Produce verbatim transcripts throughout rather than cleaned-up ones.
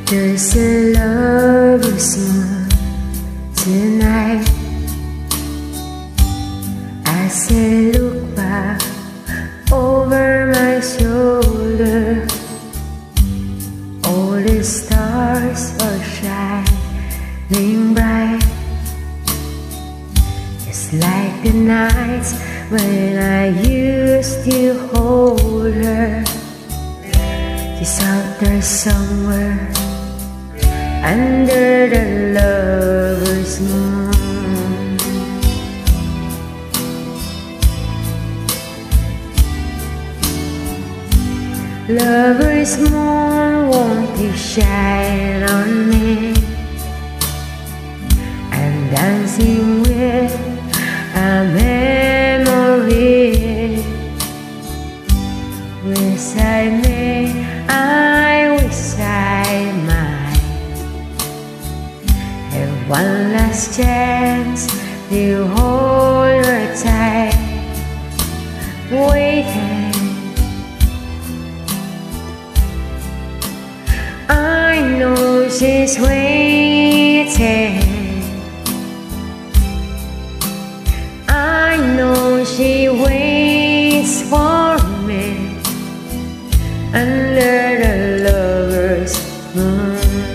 There's a lover's moon tonight. As I look back over my shoulder, all the stars are shining bright, just like the nights when I used to hold her. She's out there somewhere under the lover's moon. Lover's moon, won't you shine on me? I'm dancing with a memory. Wish I may, I wish I might have one last chance to hold her tight, waiting. I know she's waiting. I know she waits for me under the lover's moon.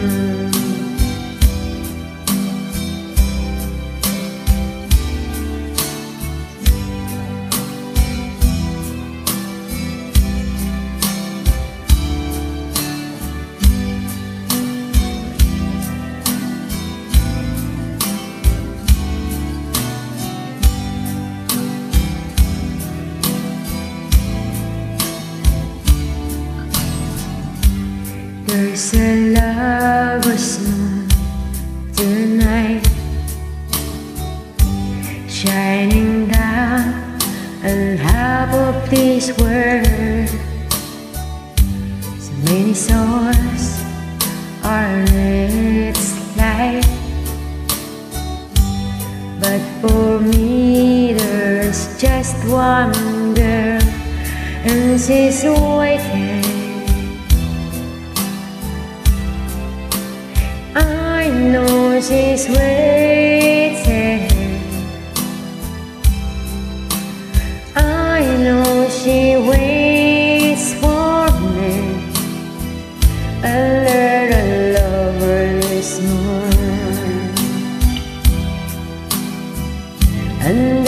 There's a lover's moon tonight, shining down on half of this world. So many souls are in its light, but for me there's just one girl, and she's waiting. I know she's waiting. I know she waits for me under the lover's moon. And